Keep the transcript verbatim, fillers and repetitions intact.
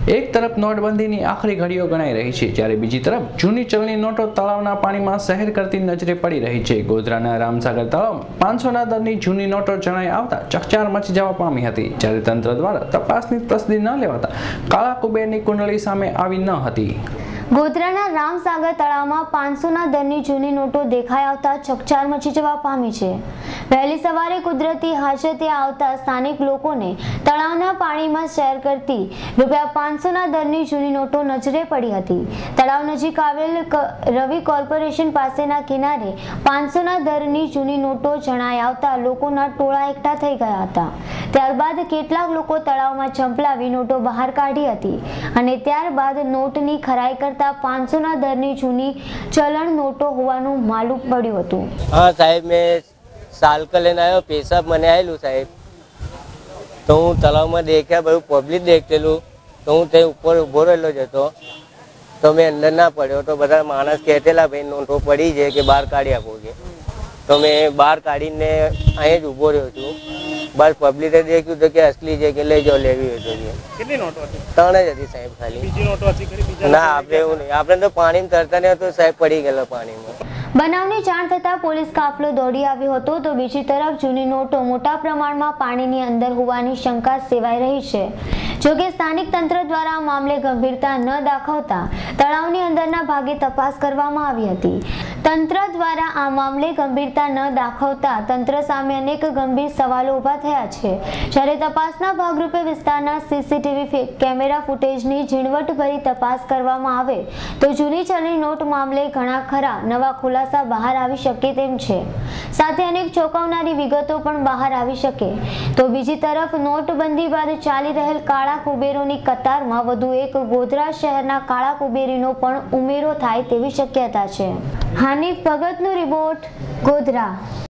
એક તરફ નોટબંધીની આખરી ઘડીઓ ગણાઈ રહી છે, જ્યારે બીજી તરફ જૂની ચલણી નોટો તળાવના પાણીમાં શહેર કરતી નજરે પડી રહી છે. ગોધરાના રામસાગર તળાવમાં પાંચસોના દરની જૂની નોટો જણાઈ આવતા ચકચાર મચી જવા પામી હતી, જ્યારે તંત્ર દ્વારા તપાસની તસદી ન લેવાતા કાળા કુબેરની કુંડળી સામે આવી ન હતી. ગોધરાના રામસાગર તળાવમાં પાંચસોના દરની જૂની નોટો દેખાઈ આવતા ચકચાર મચી જવા પામી છે. વહેલી સવારે કુદરતી હાજતે આવતા સ્થાનિક લોકોને તળાવના પાણીમાં શેર કરતી રૂપિયા પાંચસોના દરની જૂની નોટો નજરે પડી હતી. તળાવ નજીક આવેલ રવિ કોર્પોરેશન પાસેના કિનારે પાંચસોના દરની જૂની નોટો જણાઈ આવતા લોકોના ટોળા એકઠા થઈ ગયા હતા. ત્યારબાદ કેટલાક લોકો તળાવમાં ચંપલાવી નોટો બહાર કાઢી હતી અને ત્યારબાદ નોટની ખરાઈ કરતા પાંચસોના દરની જૂની ચલણ નોટો હોવાનું માલુમ પડ્યું હતું. હા સાહેબ, મેં સાલકલ લઈને આવ્યો, પેશાબ મને આવેલું સાહેબ, તો હું તળાવમાં દેખ્યા, બધું પબ્લિક દેખેલું, તો હું તે ઉપર ઊભો રહેલો જ હતો, તો મેં અંદર ના પડ્યો, તો બધા માણસ કહેતેલા ભાઈ નોટો પડી છે કે બહાર કાઢી આપો કે, તો મેં બહાર કાઢીને અહીં જ ઊભો રહ્યો છું. બસ પબ્લિકે દેખ્યું તો કે અસલી છે કે લઈ જાઓ, લેવી હોય તો. કેટલી નોટો હતી? ત્રણ જ હતી સાહેબ ખાલી. બીજી નોટો હતી ખરી? બીજા ના, આપણે એવું નહીં, આપણે તો પાણીમાં તરતા નહીં હતો સાહેબ, પડી ગયેલો પાણીમાં. બનાવની જાણ થતાં પોલીસ કાફલો દોડી આવ્યો હતો, તો બીજી તરફ જૂની નોટો મોટા પ્રમાણમાં પાણીની અંદર હોવાની શંકા સેવાઈ રહી છે. જોકે સ્થાનિક તંત્ર દ્વારા મામલે ગંભીરતા ન દાખવતા તળાવની અંદરના ભાગે તપાસ કરવામાં આવી હતી. તંત્ર દ્વારા આ મામલે ગંભીરતા ન દાખવતા તંત્ર સામે અનેક ગંભીર સવાલો ઊભા થયા છે. જ્યારે તપાસના ભાગરૂપે વિસ્તારના સીસીટીવી કેમેરા ફૂટેજની ઝીણવટભરી તપાસ કરવામાં આવે તો જૂની ચલણી નોટ મામલે ઘણા ખરા નવા ખુલાસા બહાર આવી શકે તેમ છે. સાથે અનેક ચોંકાવનારી વિગતો પણ બહાર આવી શકે. તો બીજી તરફ નોટબંધી બાદ ચાલી રહેલ કાળા કુબેરોની કતારમાં વધુ એક ગોધરા શહેરના કાળા કુબેરીનો પણ ઉમેરો થાય તેવી શક્યતા છે. હાનિફ ભગતનો રિપોર્ટ, ગોધરા.